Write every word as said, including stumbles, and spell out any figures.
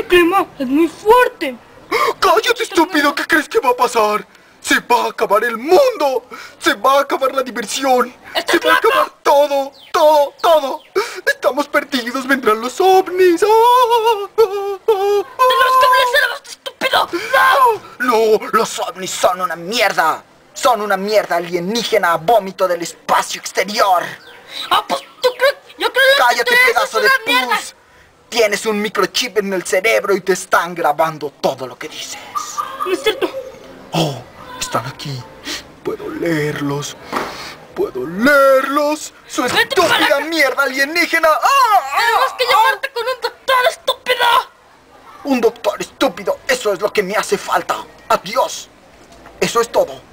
clima es muy fuerte. ¡Cállate, estúpido! ¿Qué crees que va a pasar? ¡Se va a acabar el mundo! ¡Se va a acabar la diversión! ¡Se va a acabar todo! ¡Todo! ¡Todo! ¡Estamos perdidos! ¡Vendrán los ovnis! ¡Ah! ¡Tenemos que abrir el cerebro, este estúpido! ¡No! ¡No! ¡Los ovnis son una mierda! ¡Son una mierda alienígena, vómito del espacio exterior! ¡Ah, pues tú crees! ¡Yo creo que ¡Cállate, eso pedazo es de una mierda! pus! Tienes un microchip en el cerebro y te están grabando todo lo que dices. No es cierto. ¡Oh! Están aquí. Puedo leerlos. Puedo leerlos. ¡Su estúpida mierda alienígena! ¡Ah! Tenemos que llamarte con un doctor, estúpido. Un doctor estúpido. Eso es lo que me hace falta. Adiós. Eso es todo.